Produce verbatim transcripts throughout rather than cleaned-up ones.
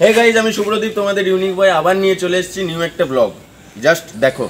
Hey guys, আমি শুভ্রদীপ তোমাদের unique বয় আবার নিয়ে চলে এসেছি নিউ একটা ব্লগ। জাস্ট দেখো।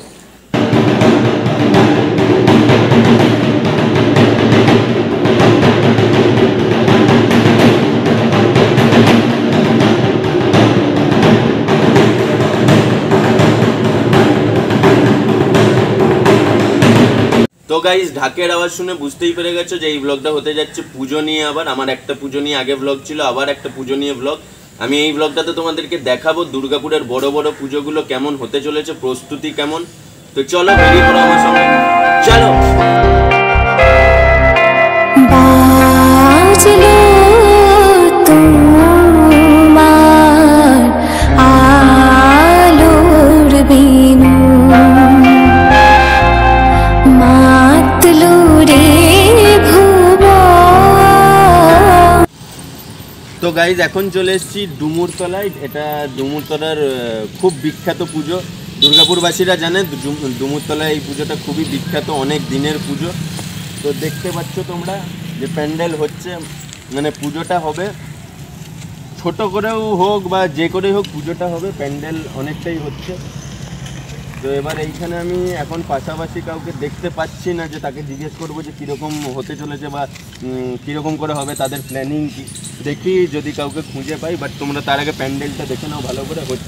তো গাইজ, ঢাকের আওয়াজ শুনে বুঝতেই পেরে গেছো যে এই ব্লগটা হতে যাচ্ছে পুজো নিয়ে। আবার আমার একটা পুজো নিয়ে আগে ব্লগ ছিল, আবার একটা পুজো নিয়ে ব্লগ। আমি এই ব্লগটাতে তোমাদেরকে দেখাবো দুর্গাপুরের বড় বড় পুজোগুলো কেমন হতে চলেছে, প্রস্তুতি কেমন। তো চলো বেরিয়ে পড়ো আমার সঙ্গে, চলো। তো গাইজ, এখন চলে এসেছি ডুমুরতলায়। এটা ডুমুরতলার খুব বিখ্যাত পুজো, দুর্গাপুরবাসীরা জানে ডুমুরতলায় এই পুজোটা খুবই বিখ্যাত, অনেক দিনের পুজো। তো দেখতে পাচ্ছ তোমরা যে প্যান্ডেল হচ্ছে, মানে পুজোটা হবে ছোট করেও হোক বা যে করেই হোক পুজোটা হবে, প্যান্ডেল অনেকটাই হচ্ছে। তো এবার এইখানে আমি এখন পাশাপাশি কাউকে দেখতে পাচ্ছি না যে তাকে জিজ্ঞেস করবো যে কীরকম হতে চলেছে বা কীরকম করে হবে তাদের প্ল্যানিং কি। দেখি যদি কাউকে খুঁজে পাই, বাট তোমরা তার আগে প্যান্ডেলটা দেখে নাও ভালো করে। হচ্ছে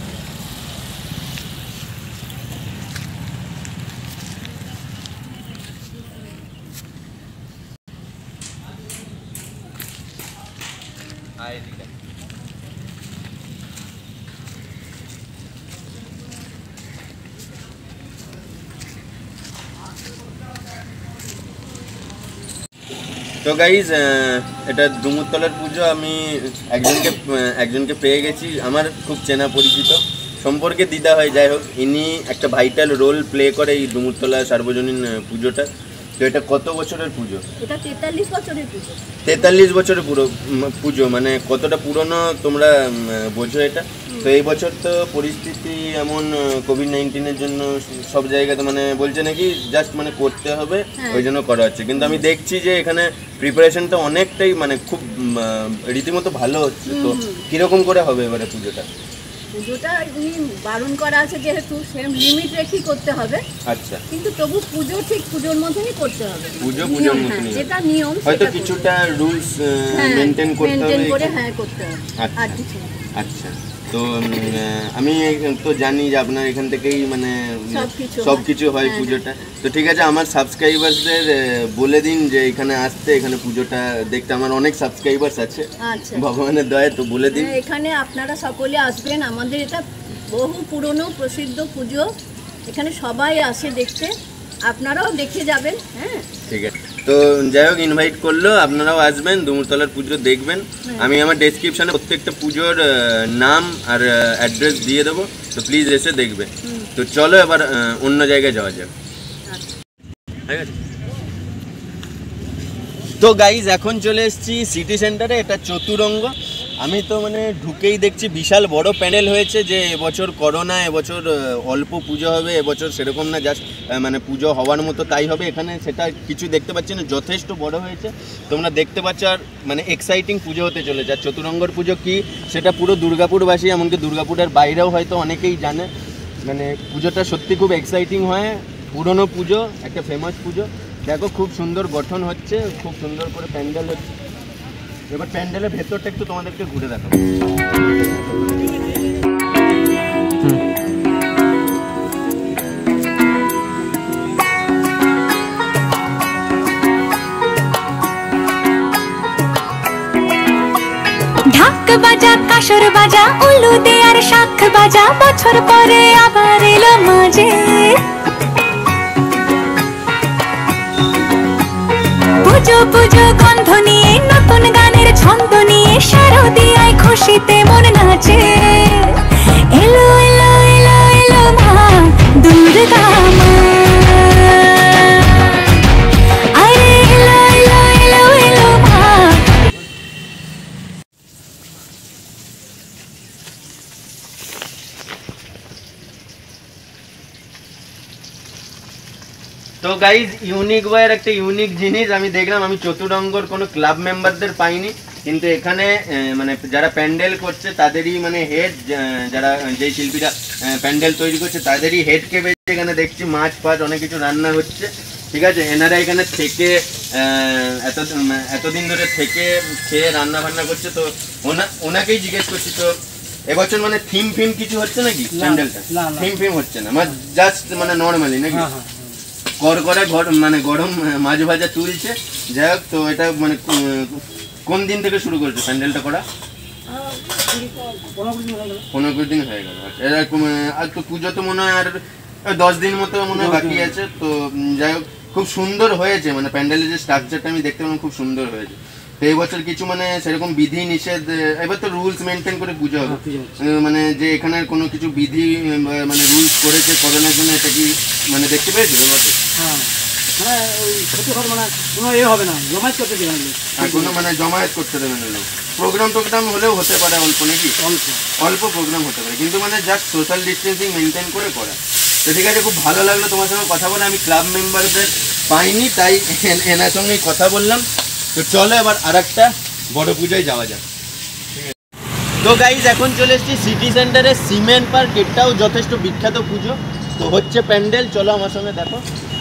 তো গাইজ, এটা ডুমুরতলার পুজো। আমি একজনকে একজনকে পেয়ে গেছি, আমার খুব চেনা পরিচিত সম্পর্কে দিদা হয়, যাই হোক। ইনি একটা ভাইটাল রোল প্লে করে এই ডুমুরতলা সার্বজনীন পুজোটা। তো এটা কত বছরের পুজো? এটা তেতাল্লিশ বছরের পুজো। তেতাল্লিশ বছরের পুরো পুজো, মানে কতটা পুরনো তোমরা বোঝো এটা। তো এই বছর তো পরিস্থিতি এমন, কোভিড নাইন্টিনের জন্য সব জায়গাতে মানে বলছে নাকি জাস্ট মানে করতে হবে, ওই জন্য করা হচ্ছে। কিন্তু আমি দেখছি যে এখানে প্রিপারেশনটা অনেকটাই মানে খুব রীতিমতো ভালো হচ্ছে। তো কিরকম করে হবে এবারে পুজোটা? পুজোটা বারণ করা আছে যেহেতু, সেরকম লিমিট রেখেই করতে হবে। আচ্ছা, কিন্তু তবু পুজো ঠিক পুজোর মধ্যেই করতে হবে। পুজো পুজোর মধ্যেই, যেটা নিয়ম হয়তো কিছুটা রুলস মেনটেন করতে হবে। হ্যাঁ, করতে হবে। আর কিছু না। আচ্ছা, তো আমি তো জানি যে আপনার এখান থেকেই মানে সব কিছু হয় পুজোটা। তো ঠিক আছে, আমার সাবস্ক্রাইবারদের বলে দিন যে এখানে আসতে, এখানে পুজোটা দেখতে। আমার অনেক সাবস্ক্রাইবার্স আছে ভগবানের দয়ায়, তো বলে দিন। এখানে আপনারা সকলে আসবেন, আমাদের এটা বহু পুরনো প্রসিদ্ধ পুজো, এখানে সবাই আসে দেখতে, আপনারাও দেখে যাবেন। হ্যাঁ, ঠিক আছে। তো যাই হোক, ইনভাইট করলো, আপনারাও আসবেন, ডুমুরতলার পুজো দেখবেন। আমি আমার ডেসক্রিপশনে প্রত্যেকটা পুজোর নাম আর অ্যাড্রেস দিয়ে দেবো, তো প্লিজ এসে দেখবে। তো চলো এবার অন্য জায়গায় যাওয়া যাক। ঠিক আছে। তো গাইজ, এখন চলে এসেছি সিটি সেন্টারে, এটা চতুরঙ্গ। আমি তো মানে ঢুকেই দেখছি বিশাল বড় প্যান্ডেল হয়েছে, যে এবছর করোনা, এবছর অল্প পুজো হবে, এবছর সেরকম না, জাস্ট মানে পুজো হওয়ার মতো তাই হবে। এখানে সেটা কিছু দেখতে পাচ্ছি না, যথেষ্ট বড় হয়েছে তোমরা দেখতে পাচ্ছ। আর মানে এক্সাইটিং পুজো হতে চলেছে। আর চতুরঙ্গর পুজো কি সেটা পুরো দুর্গাপুরবাসী, এমনকি দুর্গাপুরের বাইরেও হয়তো অনেকেই জানে। মানে পুজোটা সত্যি খুব এক্সাইটিং হয়, পুরনো পুজো, একটা ফেমাস পুজো। দেখো খুব সুন্দর গঠন হচ্ছে, খুব সুন্দর করে প্যান্ডেল হচ্ছে। এবার প্যান্ডেলের ভেতরটা একটু তোমাদেরকে ঘুরে দেখাবো। ঢাক বাজা, কাসর বাজা, উলু দে আর শাখ বাজা, বছর পরে আবার এলো মাঝে। পুজো পুজো গন্ধ নিয়ে, নতুন গানের ছন্দ নিয়ে, শারদিয়ায় খুশিতে মন নাচে। এলো এলো এলো এলো মা দুর্গা মা, আরে এলো এলো এলো এলো মা। তো গাইজ, ইউনিক বয়ের একটা ইউনিক জিনিস আমি দেখলাম। আমি চতুরঙ্গর কোনো ক্লাব মেম্বারদের পাইনি, কিন্তু এখানে মানে যারা প্যান্ডেল করছে তাদেরই মানে হেড, যারা যেই শিল্পীরা প্যান্ডেল তৈরি করছে তাদেরই হেডকে বেঁচে এখানে দেখছি মাছ ফাছ অনেক কিছু রান্না হচ্ছে, ঠিক আছে। এনারা এখানে থেকে এত এতদিন ধরে থেকে খেয়ে রান্না বান্না করছে। তো ওনা ওনাকেই জিজ্ঞেস করছি, তো এবছর মানে থিম ফিম কিছু হচ্ছে নাকি প্যান্ডেলটা? থিম ফিম হচ্ছে না, মানে জাস্ট মানে নর্মালি নাকি? কর করে মানে গরম মাছ ভাজা চলছে। যাই হোক, তো এটা মানে কোন দিন থেকে শুরু করেছে প্যান্ডেলটা করা? পনেরো কুড়ি দিন হয়ে গেল। আর তো পুজো তো মনে হয় আর দশ দিন মতো মনে হয় বাকি আছে। তো যাই হোক, খুব সুন্দর হয়েছে, মানে প্যান্ডেলের যে স্ট্রাকচারটা আমি দেখতে পেলাম খুব সুন্দর হয়েছে। তো এই বছর কিছু মানে সেরকম বিধি নিষেধ, এবার তো রুলস মেনটেন করে পুজো হবে, মানে যে এখানে কোনো কিছু বিধি মানে রুলস করেছে করোনার জন্য, এটা কি মানে দেখতে পেয়েছো এবছর? হ্যাঁ, মানে ওই ক্ষতি হবে মানে কোনো এ হবে না, জমায়েত করতে দেবেন না, আর কোনো মানে জমায়েত করতে দেবেন না। প্রোগ্রাম টোগ্রাম হলেও হতে পারে অল্প নাকি, অল্প অল্প প্রোগ্রাম হতে পারে, কিন্তু মানে জাস্ট সোশ্যাল ডিস্টেন্সিং মেনটেন করে করা। তো ঠিক আছে, খুব ভালো লাগলো তোমার সঙ্গে কথা বলে। আমি ক্লাব মেম্বারদের পাইনি, তাই এনার সঙ্গেই কথা বললাম। তো চলো এবার আর একটা বড় পুজোয় যাওয়া যাক। তো গাইজ এখন চলে এসেছি সিটি সেন্টারে সিমেন্ট পার্ক, এটাও যথেষ্ট বিখ্যাত পুজো। তো হচ্ছে প্যান্ডেল, চলো আমার সঙ্গে দেখো।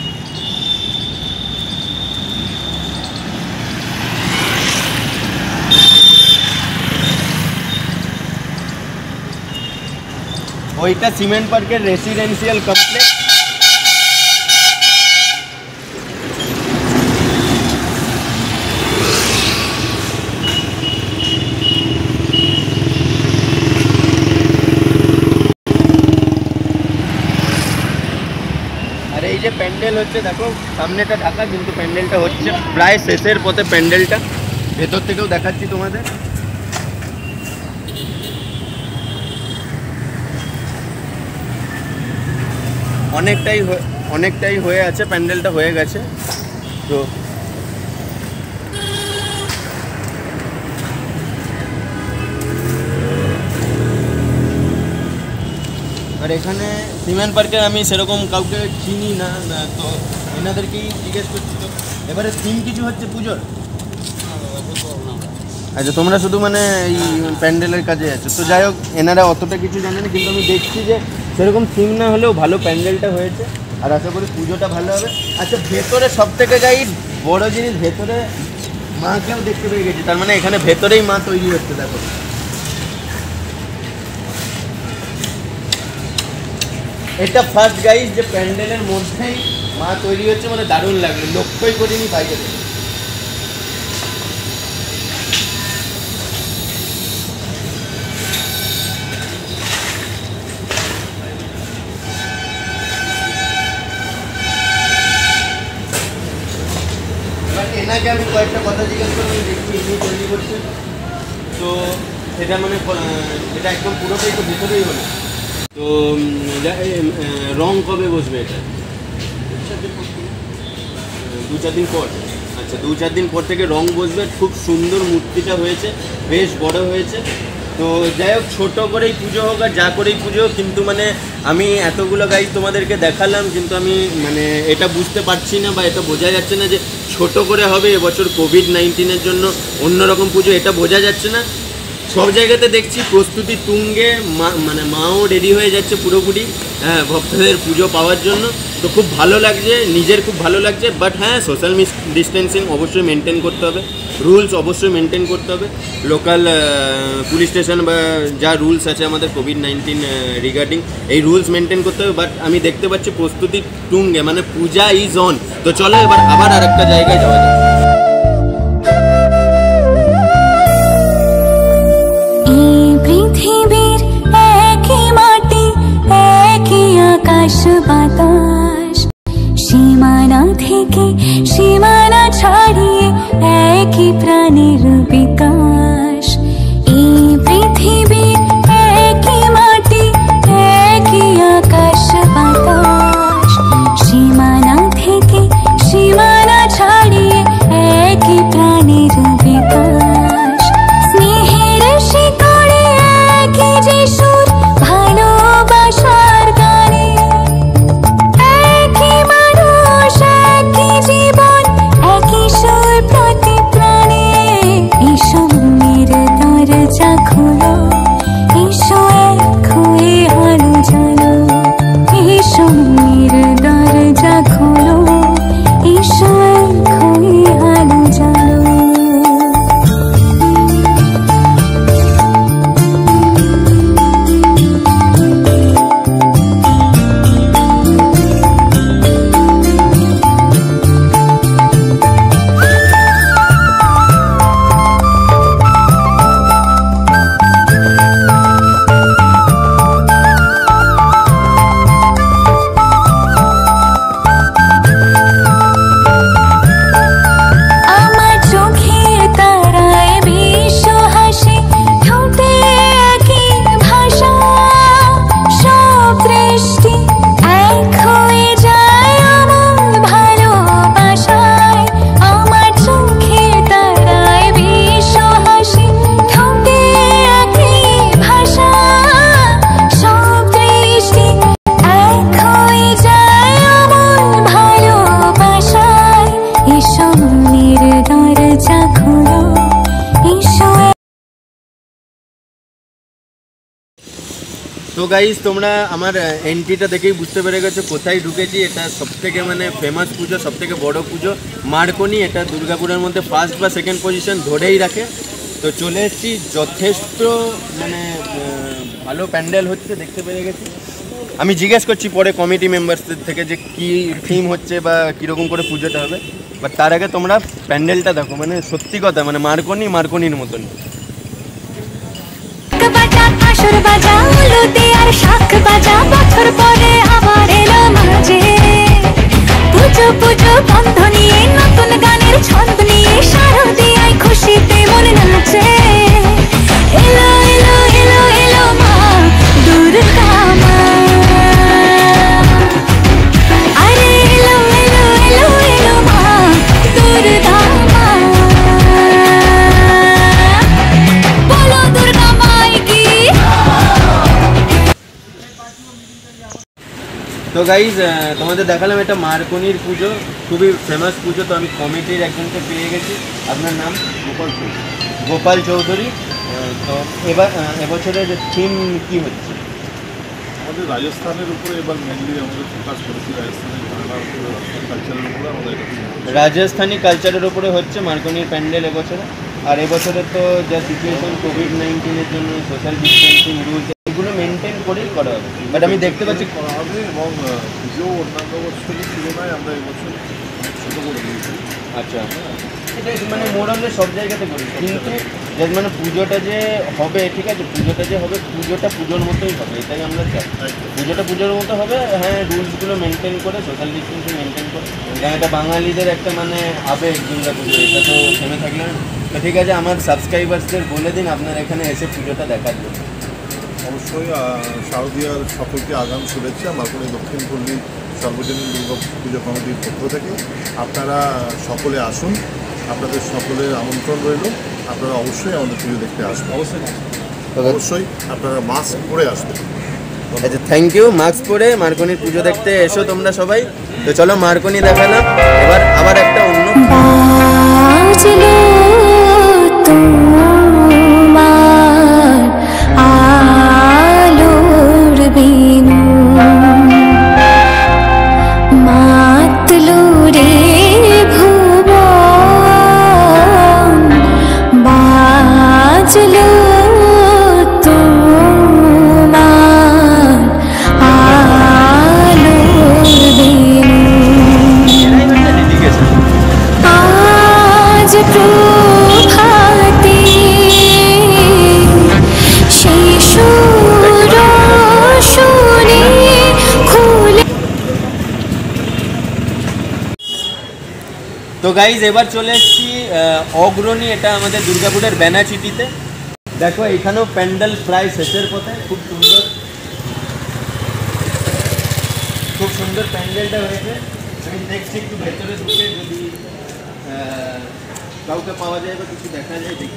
ওইটা সিমেন্ট পার্কের রেসিডেন্সিয়াল কমপ্লেক্স। আর এই যে প্যান্ডেল হচ্ছে, দেখো সামনেটা ঢাকা, কিন্তু প্যান্ডেলটা হচ্ছে প্রায় শেষের পথে। প্যান্ডেলটা ভেতর থেকেও দেখাচ্ছি তোমাদের। অনেকটাই অনেকটাই হয়ে আছে, প্যান্ডেলটা হয়ে গেছে। তো আর এখানে সিমেন্ট পার্কে আমি সেরকম কাউকে চিনি না, তো এনাদেরকেই জিজ্ঞেস করছি। তো এবারে থিম কিছু হচ্ছে পুজোর? আচ্ছা, তোমরা শুধু মানে এই প্যান্ডেলের কাজে আছো। তো যাই হোক, এনারা অতটা কিছু জানে না, কিন্তু আমি দেখছি যে সেরকম থিম না হলেও ভালো প্যান্ডেলটা হয়েছে, আর আশা করি পুজোটা ভালো হবে। আচ্ছা, ভেতরে সব থেকে গাই বড় জিনিস, ভেতরে মাকেও দেখতে পেয়ে গেছি, তার মানে এখানে ভেতরেই মা তৈরি হচ্ছে। দেখো, এটা ফার্স্ট গাইজ যে প্যান্ডেলের মধ্যেই মা তৈরি হচ্ছে, মানে দারুণ লাগলো, লক্ষ্যই করিনি বাইরে থেকে। এনাকে আমি কয়েকটা কথা জিজ্ঞেস করলাম, দেখি এমনি তৈরি করছে। তো এটা মানে এটা একদম পুরোটাই তো ভেতরেই হলো। তো রং কবে বসবে এটা? দু চার দিন পর। আচ্ছা, দু চার দিন পর থেকে রং বসবে। খুব সুন্দর মূর্তিটা হয়েছে, বেশ বড় হয়েছে। তো যাই হোক, ছোটো করেই পুজো হোক আর যা করেই পুজো হোক, কিন্তু মানে আমি এতগুলো গাইজ তোমাদেরকে দেখালাম, কিন্তু আমি মানে এটা বুঝতে পারছি না বা এটা বোঝা যাচ্ছে না যে ছোট করে হবে এবছর কোভিড নাইন্টিনের জন্য অন্যরকম পুজো, এটা বোঝা যাচ্ছে না। সব জায়গাতে দেখছি প্রস্তুতি তুঙ্গে, মা মানে মাও রেডি হয়ে যাচ্ছে পুরোপুরি, হ্যাঁ, ভক্তদের পুজো পাওয়ার জন্য। তো খুব ভালো লাগছে, নিজের খুব ভালো লাগছে। বাট হ্যাঁ, সোশ্যাল ডিস্টেন্সিং অবশ্যই মেনটেন করতে হবে, রুলস অবশ্যই মেনটেন করতে হবে। লোকাল পুলিশ স্টেশন বা যা রুলস আছে আমাদের কোভিড নাইন্টিন রিগার্ডিং, এই রুলস মেনটেন করতে হবে। বাট আমি দেখতে পাচ্ছি প্রস্তুতি তুঙ্গে, মানে পূজা ইজ অন। তো চলো এবার আবার আর একটা জায়গায় যাওয়া যায়। পৃথিবীর একই মাটি, একই আকাশ বাতাস, সীমানা থেকে সীমানা ছাড়িয়ে একই প্রাণের বিকাশ। এই পৃথিবীর একই মাটি, একই আকাশ বাতাস, সীমানা থেকে সীমানা ছাড়িয়ে একই প্রাণের বিকাশ। স্নেহের শিকড়ে একই যে সুর, ভালোবাসার গানে একই মানুষ, একই জীবন, একই সুর প্রতি প্রাণে। তো গাইজ তোমরা আমার এন্ট্রিটা দেখেই বুঝতে পেরে গেছো কোথায় ঢুকেছি। এটা সবথেকে মানে ফেমাস পুজো, সবথেকে বড় পুজো মার্কনি। এটা দুর্গাপুরের মধ্যে ফার্স্ট বা সেকেন্ড পজিশন ধরেই রাখে। তো চলে এসেছি, যথেষ্ট মানে ভালো প্যান্ডেল হচ্ছে দেখতে পেরে গেছি। আমি জিজ্ঞেস করছি পরে কমিটি মেম্বারসদের থেকে যে কী থিম হচ্ছে বা কীরকম করে পুজোটা হবে, বাট তার আগে তোমরা প্যান্ডেলটা দেখো, মানে সত্যি কথা মানে মার্কনি মার্কনির মতন। বাজা কাসর বাজা উলুতে আর শাখ বাজা বছর পরে আবার এলো মাঝে পুজো পুজো গন্ধ নিয়ে নতুন গানের ছন্দ নিয়ে শারদিয়ায় খুশিতে মন নাচে এলো এলো এলো এলো মা দুর্গা মা আরে এলো এলো এলো এলো মা দুর্গা মা বলো দুর্গা মাই কি। তো গাইজ তোমাদের দেখালাম এটা মার্কনির পুজো, খুবই ফেমাস পুজো। তো আমি কমিটির একজনকে পেয়ে গেছি। আপনার নাম? গোপাল চৌধুরী। গোপাল চৌধুরী। তো এবার এবছরের থিম কি হচ্ছে? আমাদের রাজস্থানের উপরে এবার মেনলি আমাদের ফোকাস করেছি, রাজস্থানের কালচারের উপরে আমাদের এটা focus। রাজস্থানী কালচারের উপরে হচ্ছে মার্কনির প্যান্ডেল এবছরে। আর এবছরে তো যা সিচুয়েশন কোভিড নাইন্টিনের জন্য সোশ্যাল ডিস্টেন্সিং রুলস এগুলো মেনটেন করেই করা হবে। বাট আমি দেখতে পাচ্ছি করা হবে এবং পুজো অন্যান্য বছরের তুলনায় আমরা এবছর অনেক ছোটো করে দিয়েছি। আচ্ছা, এটা মানে মোরালে সব জায়গাতে করি, কিন্তু যে মানে পুজোটা যে হবে, ঠিক আছে, পুজোটা যে হবে পুজোটা পুজোর মতোই হবে, এটাই আমরা চাই। পুজোটা পুজোর মতো হবে, হ্যাঁ, রুলসগুলো মেনটেন করে, সোশ্যাল ডিস্টেন্সিং মেনটেন করে। কারণ এটা বাঙালিদের একটা মানে আবেগ দুর্গা পুজো, এটা তো থেমে থাকলে না। তো ঠিক আছে, আমার সাবস্ক্রাইবার্সদের বলে দিন আপনার এখানে এসে পুজোটা দেখার জন্য। অবশ্যই শারদীয়ার সকলকে আগাম শুভেচ্ছা মার্কনি দক্ষিণ পল্লী সর্বজনীন দুর্গা পুজো কমিটির পক্ষ থেকে। আপনারা সকলে আসুন, আপনাদের সকলের আমন্ত্রণ রইল। আপনারা অবশ্যই আমাদের পুজো দেখতে আসবেন। অবশ্যই অবশ্যই আপনারা মাস্ক পরে আসবেন। আচ্ছা, থ্যাংক ইউ। মাস্ক পরে মার্কনির পুজো দেখতে এসো তোমরা সবাই। তো চলো মার্কনি দেখালাম, এবার আবার একটা অন্য বাজলো তোমার আলোর বিনু মাতলো রে ভুবন বাজলো তোমার আলোর বিনু ডেডিকেশন। আজ প্রভাতে শিশুর শুনে খুলে। তো গাইজ এবার চলে এসেছি অগ্রণী, এটা আমাদের দুর্গাপুরের ব্যানাচিটিতে। দেখো এখানেও প্যান্ডেল প্রায় শেষের পথে, খুব সুন্দর খুব সুন্দর প্যান্ডেলটা হয়েছে। আমি দেখছি একটু ভেতরে ঢুকে যদি আহ, কাউকে পাওয়া যায় বা কিছু দেখা যায় দেখি।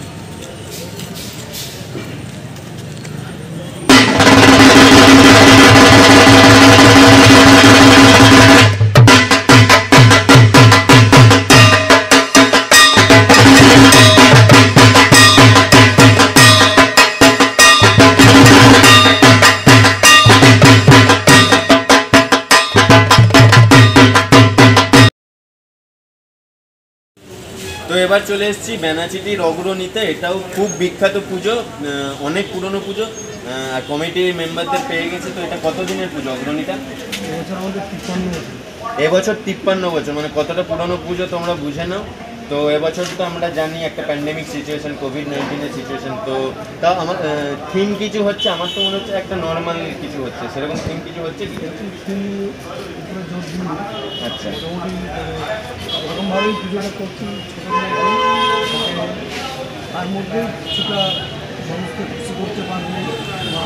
তো এবার চলে এসেছি ব্যানাচিটির অগ্রণীতে। এটাও খুব বিখ্যাত পুজো, আহ, অনেক পুরনো পুজো। আহ, আর কমিটির মেম্বারদের পেয়ে গেছে। তো এটা কত দিনের পুজো অগ্রণীটা? এবছর তিপ্পান্ন বছর, মানে কতটা পুরনো পুজো তোমরা বুঝে নাও। তো এবছর তো আমরা জানি একটা প্যান্ডেমিক সিচুয়েশন, কোভিড নাইন্টিনের সিচুয়েশন। তো তাও আমার থিম কিছু হচ্ছে, আমার তো মনে হচ্ছে একটা নর্মাল কিছু হচ্ছে, সেরকম থিম কিছু হচ্ছে কি? আচ্ছা, এরকমভাবেই পুজোটা করছি তার মধ্যে কিছুটা মানুষকে খুশি করতে পারবে বা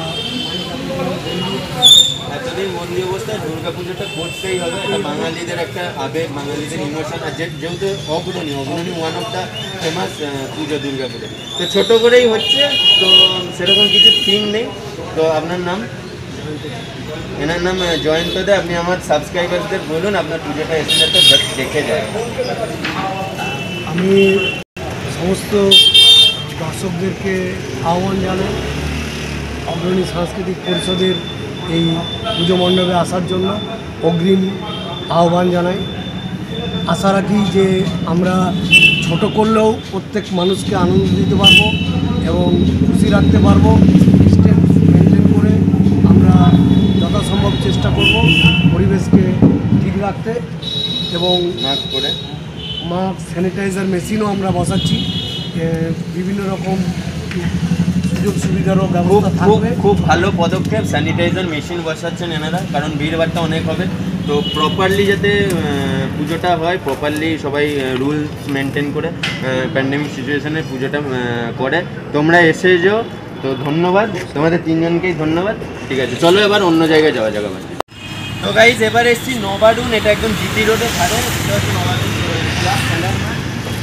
এতদিন বন্দি অবস্থায় দুর্গা পুজোটা করতেই হবে, এটা বাঙালিদের একটা আবেগ, বাঙালিদের ইমোশন। আর যেহেতু অগ্রণী অগ্রণী ওয়ান অফ দ্য ফেমাস পুজো দুর্গা পুজো, তো ছোটো করেই হচ্ছে। তো সেরকম কিছু থিম নেই। তো আপনার নাম? এনার নাম জয়ন্ত দে। আপনি আমার সাবস্ক্রাইবারদের বলুন আপনার পুজোটা এসে যাতে দেখে যায়। আমি সমস্ত দর্শকদেরকে আহ্বান জানাই অগ্রণী সাংস্কৃতিক পরিষদের এই পুজো মণ্ডপে আসার জন্য অগ্রিম আহ্বান জানাই। আশা রাখি যে আমরা ছোট করলেও প্রত্যেক মানুষকে আনন্দ দিতে পারবো এবং খুশি রাখতে পারবো। ডিস্টেন্স মেনটেন করে আমরা যথাসম্ভব চেষ্টা করব পরিবেশকে ঠিক রাখতে এবং মাস্ক করে মাস্ক স্যানিটাইজার মেশিনও আমরা বসাচ্ছি। এ, বিভিন্ন রকম সুযোগ সুবিধারও খুব ব্যবস্থা খুব থাকবে। খুব ভালো পদক্ষেপ স্যানিটাইজার মেশিন বসাচ্ছেন এনারা, কারণ ভিড়ভাড়টা অনেক হবে। তো প্রপারলি যাতে আহ, পুজোটা হয়, প্রপারলি সবাই রুলস মেনটেন করে প্যান্ডেমিক সিচুয়েশনে পুজোটা আহ, করে। তোমরা এসে যাও, তো ধন্যবাদ তোমাদের তিনজনকেই ধন্যবাদ। ঠিক আছে, চলো এবার অন্য জায়গায় যাওয়া যাবে। তো গাইজ এবার এসেছি নবারুণ, এটা একদম জিটি রোডে ধারে, এটা হচ্ছে নবারুণ ক্লাব খেলার মাঠ।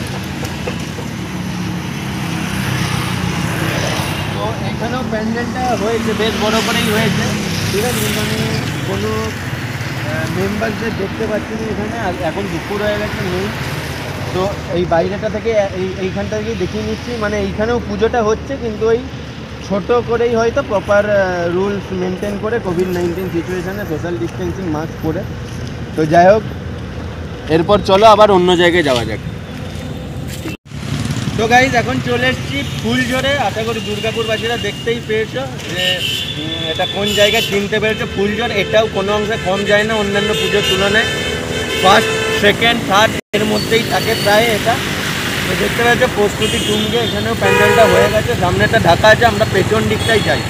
তো এখানেও প্যান্ডেলটা হয়েছে, বেশ বড় করেই হয়েছে, ঠিক আছে, কিন্তু আমি কোনো মেম্বারদের দেখতে পাচ্ছি না এখানে। আর এখন দুপুর হয়ে গেছে, নেই। তো এই বাইরেটা থেকে এই এইখানটা থেকেই দেখিয়ে নিচ্ছি, মানে এইখানেও পুজোটা হচ্ছে, কিন্তু ওই ছোট করেই হয়তো প্রপার রুলস মেনটেন করে কোভিড নাইন্টিন সিচুয়েশানে সোশ্যাল ডিস্টেন্সিং মাস্ক করে। তো যাই হোক, এরপর চলো আবার অন্য জায়গায় যাওয়া যাক। তো গাইজ এখন চলে এসেছি ফুলঝোরে। আশা করি দুর্গাপুরবাসীরা দেখতেই পেয়েছো যে উম, এটা কোন জায়গায় চিনতে পেরেছো। ফুলঝোর এটাও কোনো অংশে কম যায় না অন্যান্য পুজোর তুলনায়। ফার্স্ট সেকেন্ড থার্ড এর মধ্যেই থাকে প্রায় এটা। তো দেখতে পাচ্ছ প্রস্তুতি টুঙ্গে, এখানেও প্যান্ডেলটা হয়ে গেছে, সামনেটা ঢাকা আছে, আমরা পেছন দিকটাই যাই।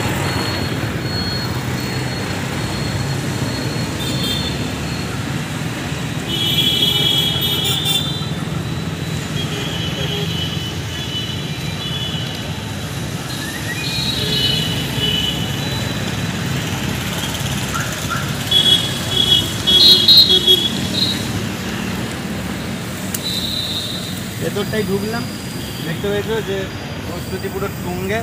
ভেতরটাই ঢুকলাম, দেখতে পেয়েছো যে প্রস্তুতি পুরো টুঙ্গে।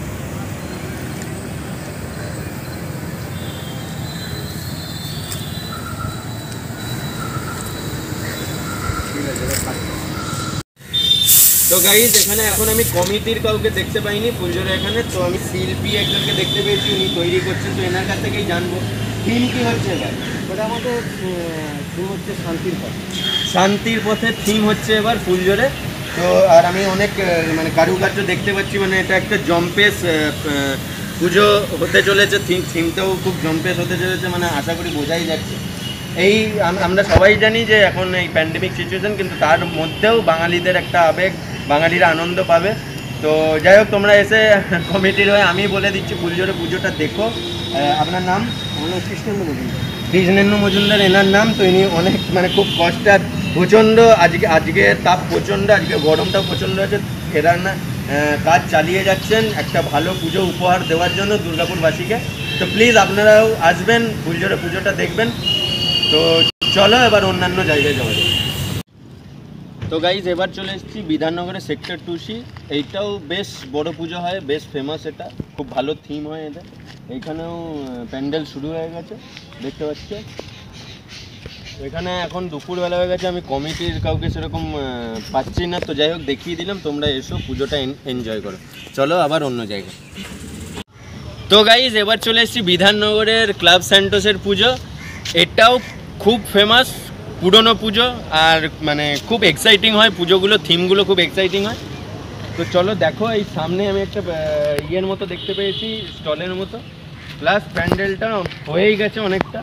তো গাইজ এখানে এখন আমি কমিটির কাউকে দেখতে পাইনি ফুলঝোরে এখানে। তো আমি শিল্পী একজনকে দেখতে পেয়েছি, উনি তৈরি করছেন। তো এনার কাছ থেকেই জানবো থিম কি হচ্ছে এবার। ওটা আমাদের থিম হচ্ছে শান্তির পথ। শান্তির পথে থিম হচ্ছে এবার ফুলঝোরে। তো আর আমি অনেক আহ, মানে কারুকার্য দেখতে পাচ্ছি, মানে এটা একটা জম্পেস আহ, আহ, পুজো হতে চলেছে। থিম থিমটাও খুব জম্পেস হতে চলেছে, মানে আশা করি বোঝাই যাচ্ছে। এই আম- আমরা সবাই জানি যে এখন এই প্যান্ডেমিক সিচুয়েশন, কিন্তু তার মধ্যেও বাঙালিদের একটা আবেগ, বাঙালিরা আনন্দ পাবে। তো যাই হোক, তোমরা এসে কমিটির হয়ে আমি বলে দিচ্ছি ফুলঝোরে পুজোটা দেখো। আহ, আপনার নাম? আমার কৃষ্ণেন্দু মজুমদার। কৃষ্ণেন্দু মজুমদার এনার নাম। তো ইনি অনেক মানে খুব কষ্ট, আর প্রচণ্ড আজকে আজকে তাপ প্রচণ্ড, আজকে গরমটাও প্রচণ্ড আছে। এনার না আহ, কাজ চালিয়ে যাচ্ছেন একটা ভালো পুজো উপহার দেওয়ার জন্য দুর্গাপুরবাসীকে। তো প্লিজ আপনারাও আসবেন, ফুলঝোরে পুজোটা দেখবেন। তো চলো এবার অন্যান্য জায়গায় যাওয়া যাবে। তো গাইজ এবার চলে এসেছি বিধাননগরের সেক্টর টু সি। এইটাও বেশ বড় পুজো হয়, বেশ ফেমাস, এটা খুব ভালো থিম হয় এদের। এইখানেও প্যান্ডেল শুরু হয়ে গেছে, দেখতে পাচ্ছ। এখানে এখন দুপুরবেলা হয়ে গেছে, আমি কমিটির কাউকে সেরকম আহ, পাচ্ছি না। তো যাই হোক, দেখিয়ে দিলাম, তোমরা এসো পুজোটা এনজয় করো। চলো আবার অন্য জায়গায়। তো গাইজ এবার চলে এসেছি বিধাননগরের ক্লাব স্যান্টোসের পুজো। এটাও খুব ফেমাস, পুরনো পুজো, আর মানে খুব এক্সাইটিং হয় পুজোগুলো, থিমগুলো খুব এক্সাইটিং হয়। তো চলো দেখো, এই সামনে আমি একটা আহ, ইয়ের মতো দেখতে পেয়েছি, স্টলের মতো, প্লাস প্যান্ডেলটা হয়েই গেছে অনেকটা।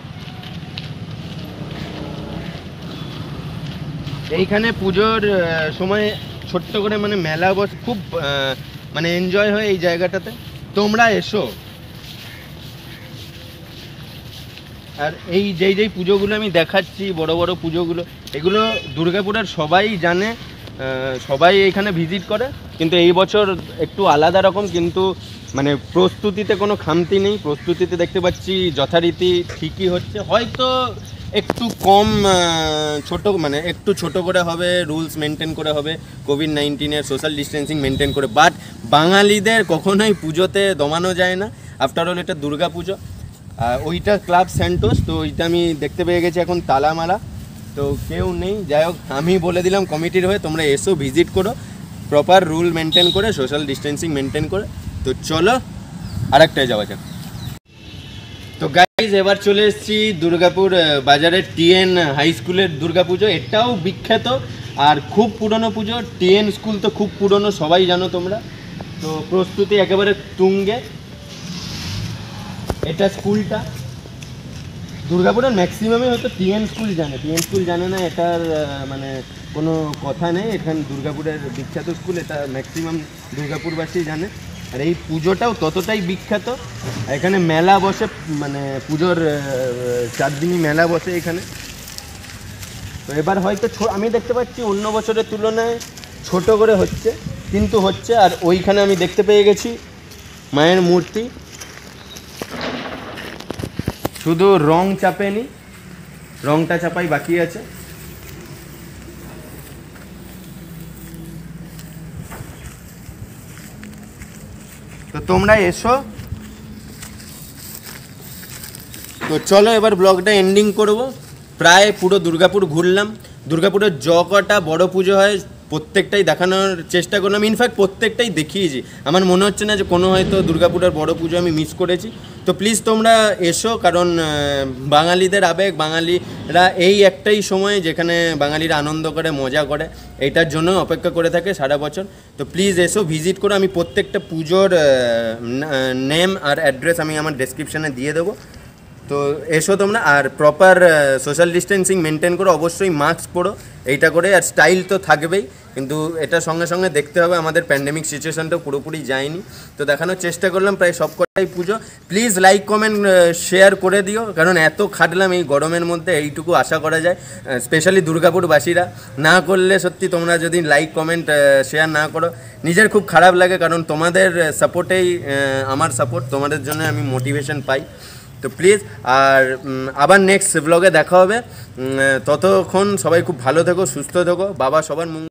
এইখানে পুজোর আহ, সময় ছোট্ট করে মানে মেলা বস, খুব আহ, মানে এনজয় হয় এই জায়গাটাতে। তোমরা এসো। আর এই যেই যেই পুজোগুলো আমি দেখাচ্ছি, বড় বড় পুজোগুলো, এগুলো দুর্গাপুরের সবাই জানে, আহ, সবাই এখানে ভিজিট করে। কিন্তু এই বছর একটু আলাদা রকম, কিন্তু মানে প্রস্তুতিতে কোনো খামতি নেই। প্রস্তুতিতে দেখতে পাচ্ছি যথারীতি ঠিকই হচ্ছে। হয়তো একটু কম ছোট, মানে একটু ছোট করে হবে, রুলস মেনটেন করে হবে, কোভিড নাইন্টিনের সোশ্যাল ডিস্টেন্সিং মেনটেন করে। বাট বাঙালিদের কখনোই পুজোতে দমানো যায় না। আফটার অল এটা দুর্গা পুজো। ওইটা ক্লাব স্যান্টোস, তো ওইটা আমি দেখতে পেয়ে গেছি এখন তালামালা, তো কেউ নেই। যাই হোক, আমি বলে দিলাম কমিটির হয়ে, তোমরা এসো, ভিজিট করো, প্রপার রুল মেনটেন করে, সোশ্যাল ডিস্টেন্সিং মেনটেন করে। তো চলো আর একটাই যাওয়া যাক। তো গাইজ এবার চলে এসেছি দুর্গাপুর বাজারের টিএন হাই স্কুলের দুর্গাপুজো। এটাও বিখ্যাত আর খুব পুরনো পুজো। টিএন স্কুল তো খুব পুরনো, সবাই জানো তোমরা। তো প্রস্তুতি একেবারে তুঙ্গে। এটা স্কুলটা দুর্গাপুরের ম্যাক্সিমামে হয়তো টিএন স্কুল জানে, টিএন স্কুল জানে না এটার মানে কোনো কথা নেই। এখানে দুর্গাপুরের বিখ্যাত স্কুল, এটা ম্যাক্সিমাম দুর্গাপুরবাসী জানে। আর এই পুজোটাও ততটাই বিখ্যাত। এখানে মেলা বসে, মানে পুজোর চার দিনই মেলা বসে এখানে। তো এবার হয়তো আমি দেখতে পাচ্ছি অন্য বছরের তুলনায় ছোট করে হচ্ছে, কিন্তু হচ্ছে। আর ওইখানে আমি দেখতে পেয়ে গেছি মায়ের মূর্তি, শুধু রং চাপেনি, রংটা চাপাই বাকি আছে। তো তোমরা এসো। তো চলো এবার ব্লগটা এন্ডিং করব। প্রায় পুরো দুর্গাপুর ঘুরলাম। দুর্গাপুরের য কটা বড় পুজো হয় প্রত্যেকটাই দেখানোর চেষ্টা করলাম। ইনফ্যাক্ট প্রত্যেকটাই দেখিয়েছি। আমার মনে হচ্ছে না যে কোনো হয়তো দুর্গাপুরের বড় পুজো আমি মিস করেছি। তো প্লিজ তোমরা এসো, কারণ বাঙালিদের আবেগ, বাঙালিরা এই একটাই সময় যেখানে বাঙালিরা আনন্দ করে, মজা করে, এইটার জন্য অপেক্ষা করে থাকে সারা বছর। তো প্লিজ এসো, ভিজিট করো। আমি প্রত্যেকটা পুজোর নেম আর অ্যাড্রেস আমি আমার ডেসক্রিপশানে দিয়ে দেবো। তো এসো তোমরা। আর প্রপার সোশ্যাল ডিস্টেন্সিং মেনটেন করো, অবশ্যই মাস্ক পরো, এইটা করে। আর স্টাইল তো থাকবেই, কিন্তু এটার সঙ্গে সঙ্গে দেখতে হবে আমাদের প্যান্ডেমিক সিচুয়েশানটা পুরোপুরি যায়নি। তো দেখানোর চেষ্টা করলাম প্রায় সব কটাই পুজো। প্লিজ লাইক কমেন্ট শেয়ার করে দিও, কারণ এত খাটলাম এই গরমের মধ্যে, এইটুকু আশা করা যায়। স্পেশালি দুর্গাপুরবাসীরা না করলে, সত্যি তোমরা যদি লাইক কমেন্ট শেয়ার না করো, নিজের খুব খারাপ লাগে। কারণ তোমাদের সাপোর্টেই আমার সাপোর্ট, তোমাদের জন্য আমি মোটিভেশন পাই। তো প্লিজ, আর আবার নেক্সট ব্লগে দেখা হবে। ততক্ষণ সবাই খুব ভালো থেকো, সুস্থ থেকো। বাবা সবার মঙ্গল।